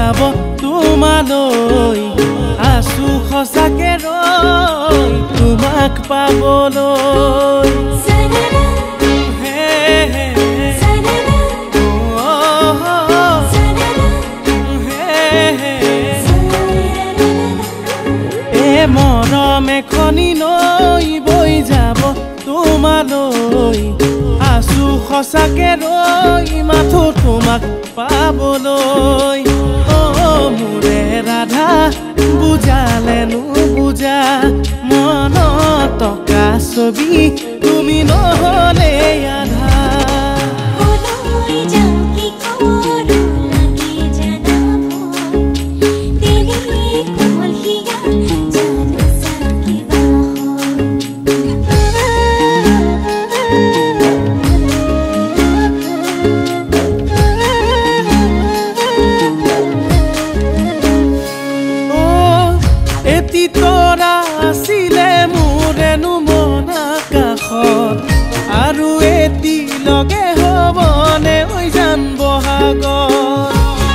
যাব তোমালৈ আছো সঁচাকে ৰৈ তোমাক পাবলৈ মৰম এখনি নৈ বৈ যাব তোমালৈ আছো সঁচাকে ৰৈ মাথো তোমাক পাবলৈ মোৰে ৰাধা বুজালে নুবুজা মনত টকা ছবি তুমি নহলে আধা তৰা আছিলে মোৰেনো মন আকাশত আৰু এটি লগে হ'বনে ঐ জান বহাগত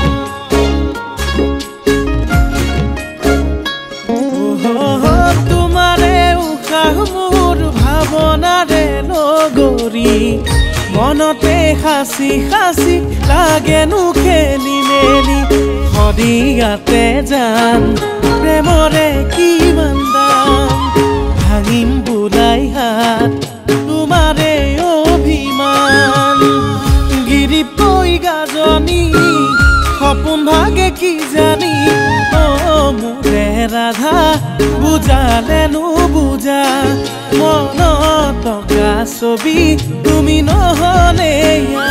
তোমাৰে উশাহ মোৰ ভাৱনাৰে নগৰী মনতে সাঁচি সাঁচি লাগেনো খেলি মেলি সদিয়াতে যাম প্ৰেমৰে কিমান দাম ভাঙিম বোলাই হাত তোমাৰে অভিমান গিৰিপৈ গাজনী সপোন ভাগে কি জানি মোৰে ৰাধা বুজালে নুবুজা মনত টকা ছবি তুমি নহলে